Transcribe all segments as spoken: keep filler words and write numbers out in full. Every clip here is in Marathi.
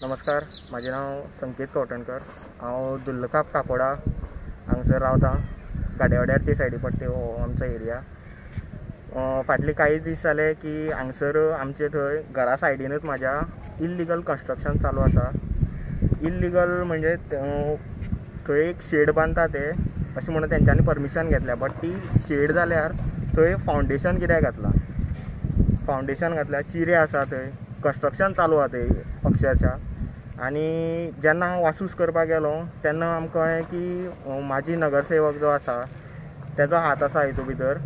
नमस्कार, माझे नाव संकेत कवटणकर। हांव दुल्लकाप काकोडा हांगसर रावता। गाड्यावाड्यार ते सायडी पडटा हो आमचो एरिया। फाटले काही दीस जाले की हांगसर आमचे थंय घरा सायडीनूच म्हाज्या इल्लिगल कन्स्ट्रक्शन चालू आसा। इल्लिगल म्हणजे थंय एक शेड बांदता ते अशें म्हणून तेंच्यांनी परमिशन घेतल्या, बट ती शेड जाल्यार थंय फावंडेशन कित्याक घातला फावंडेशन घातल्या चिरे आसा थंय, कन्स्ट्रक्शन चालू आसा थंय अक्षरशः। आनी जेन्ना हांव वासूस करपाक गेलो तेन्ना आमकां कळ्ळें की माजी नगरसेवक जो आसा तेजो हात आसा हितून भितर।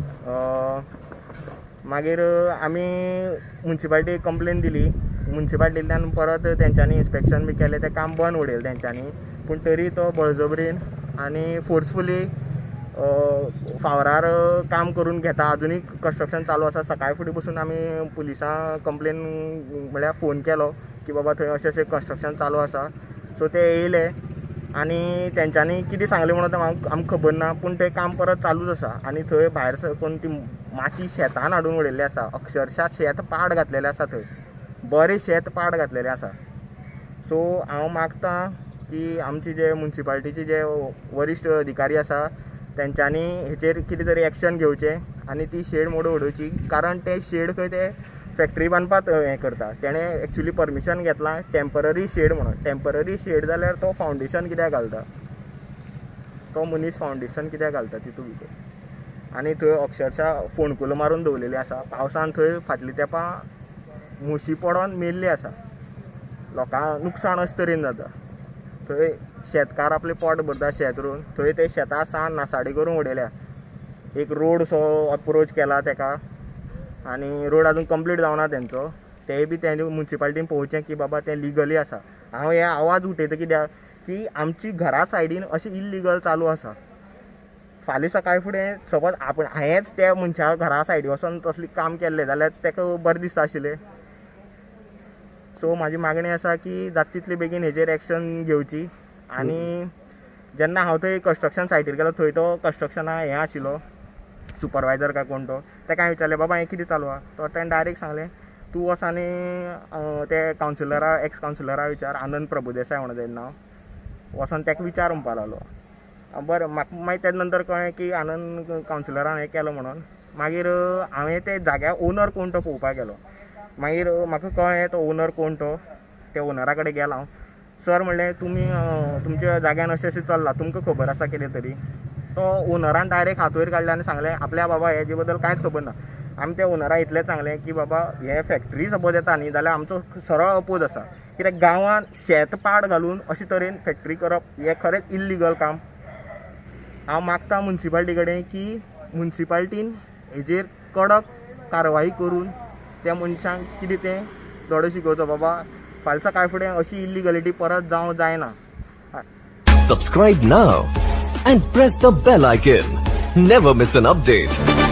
मागीर आमी मुन्सिपालिटीक कंप्लेन दिली। मुन्सिपालिटींतल्यान परत तेंच्यांनी इन्स्पेक्शन बी केलें, तें काम बंद उडयलें तेंच्यांनी। पूण तरी तो बळजबरीन आनी फोर्सफुली फावरार काम करून घेता। आजुनूय कन्स्ट्रक्शन चालू आसा। सकाळी फुडें बसून आमी पुलिसां कंप्लेन म्हळ्यार फोन केलो की बाबा थंय अशें अशें कन्स्ट्रक्शन चालू आसा। सो ते येयले आनी तेंच्यांनी कितें सांगलें म्हणून आमकां खबर ना, पूण तें काम परत चालूच आसा। आनी थंय भायर साकून ती माती शेतान हाडून उडयल्ली आसा। अक्षरशः शेत पाड घातलेलें आसा थंय, बरें शेत पाड घातलेलें आसा। सो हांव मागतां की आमचे जे मुन्सिपालिटीचे जे वरिश्ठ अधिकारी आसा तेंच्यांनी हेचेर कितें तरी एक्शन घेवचें आनी ती शेड मोडून उडोवची। कारण ते शेड खंय ते फॅक्टरी बांदपाक हें करता। तेणें एक्चुली परमिशन घेतलां टेम्पररी शेड म्हणून। टेम्पररी शेड जाल्यार तो फावंडेशन कित्याक घालता, तो मनीस फावंडेशन कित्याक घालता तितून भितर। आनी थंय अक्षरशः फोंडकुलां मारून दवरलेली आसा। पावसान थंय फाटल्या तेंपां म्हशी पडोन मेल्ली आसा, लोकांक नुकसाण अशें तरेन जाता। थंय शेतकार आपलें पोट भरता शेत रोवन, थंय ते शेतां सान नासाडी करून उडयल्या। एक रोड सो अप्रोच केला तेका आनी रोड आजून कंप्लीट जावना तेंचो। तेय बी तें मुन्सिपालिटीन पळोवचें की बाबा तें लिगली आसा। हांव हे आवाज उठयता कित्याक की आमची घरा सायडीन अशें इल्लिगल चालू आसा। फाल्यां सकाळी फुडें सपोज आपूण हांवेंच त्या मनशा घरा सायडी वचोन तसलें काम केल्लें जाल्यार तेका बरें दिसता आशिल्लें। सो म्हाजी मागणी आसा की जाता तितले बेगीन हेजेर एक्शन घेवची। आनी जेन्ना हांव थंय कन्स्ट्रक्शन सायटीर गेलो थंय तो कन्स्ट्रक्शना हें आशिल्लो सुपरवायजर काय कोण तो, तेका हांवें विचारलें बाबा हें कितें चालू आहा। तो ताणें डायरेक्ट सांगलें तूं वच आनी ते कावन्सिलरा एक्स कावन्सिलरा विचार, आनंद प्रभुदेसाय म्हणून तेजें नांव, वचोन तेका विचार म्हणपाक लागलो। बरें, म्हाका मागीर तेजे नंतर कळ्ळें की आनंद कावन्सिलरान हें केलो म्हणून। मागीर हांवें ते जाग्या ओनर कोण तो पळोवपाक गेलो। मागीर म्हाका कळ्ळें तो ओनर कोण तो, त्या ओनरा कडेन गेलो हांव। सर म्हणलें तुमी तुमच्या जाग्यान अशें अशें चल्लां, तुमकां खबर आसा कितें तरी? तो ओनरान डायरेक्ट हात वयर काडले आनी सांगलें आपल्या बाबा हेजे बद्दल कांयच खबर ना। आमी त्या ओनराक इतलेंच सांगलें की बाबा हे फॅक्टरी सपोज येता न्ही जाल्यार आमचो सरळ अपोज आसा, कित्याक गांवांत शेत पाड घालून अशे तरेन फॅक्टरी करप हें खरेंच इल्लिगल काम। हांव मागतां मुन्सिपालिटी कडेन की मुन्सिपालिटीन हेजेर कडक कारवाही करून त्या मनशांक कितें तें धडो शिकोवचो। बाबा फाल्यां सकाळी फुडें अशी इल्लिगलिटी परत जावं जायना। Subscribe now and press the bell icon. Never miss an update.